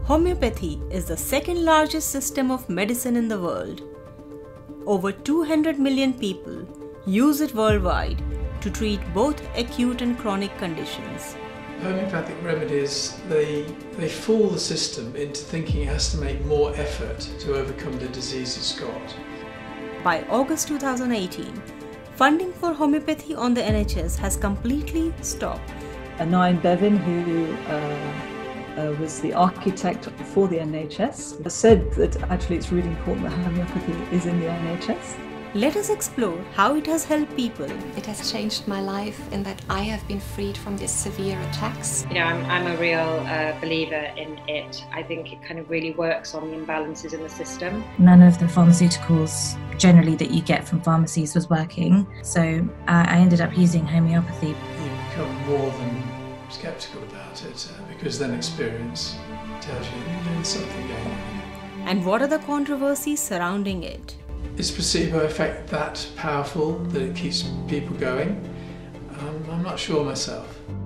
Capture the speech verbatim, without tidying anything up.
Homeopathy is the second largest system of medicine in the world. Over two hundred million people use it worldwide to treat both acute and chronic conditions. Homeopathic remedies, they, they fool the system into thinking it has to make more effort to overcome the disease it's got. By August two thousand eighteen, funding for homeopathy on the N H S has completely stopped. Anine Bevin, who uh, uh, was the architect for the N H S, said that actually it's really important that homeopathy is in the N H S. Let us explore how it has helped people. It has changed my life in that I have been freed from these severe attacks. You know, I'm, I'm a real uh, believer in it. I think it kind of really works on the imbalances in the system. None of the pharmaceuticals generally that you get from pharmacies was working, so uh, I ended up using homeopathy. You become more than sceptical about it uh, because then experience tells you there's something going on. And what are the controversies surrounding it? Is placebo effect that powerful that it keeps people going? Um, I'm not sure myself.